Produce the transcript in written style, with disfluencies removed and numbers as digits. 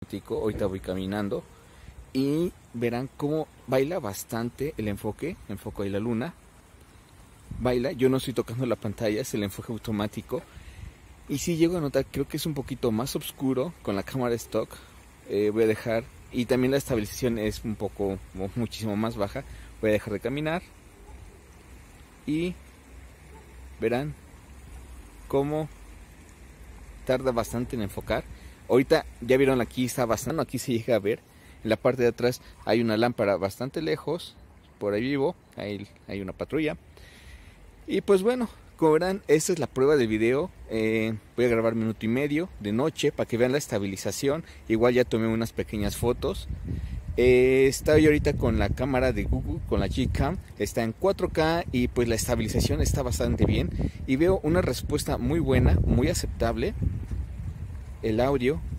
Ahorita voy caminando y verán cómo baila bastante el enfoque. Enfoco ahí la luna. Baila, yo no estoy tocando la pantalla, es el enfoque automático. Y si llego a notar, creo que es un poquito más oscuro con la cámara stock. Voy a dejar, y también la estabilización es un poco, muchísimo más baja. Voy a dejar de caminar y verán cómo tarda bastante en enfocar. Ahorita ya vieron, aquí está bastante, aquí se llega a ver. En la parte de atrás hay una lámpara bastante lejos, por ahí vivo, ahí hay una patrulla. Y pues bueno, como verán, esta es la prueba de video. Voy a grabar 1.5 minutos de noche para que vean la estabilización. Igual ya tomé unas pequeñas fotos. Estoy ahorita con la cámara de Google, con la Gcam. Está en 4K y pues la estabilización está bastante bien. Y veo una respuesta muy buena, muy aceptable. El audio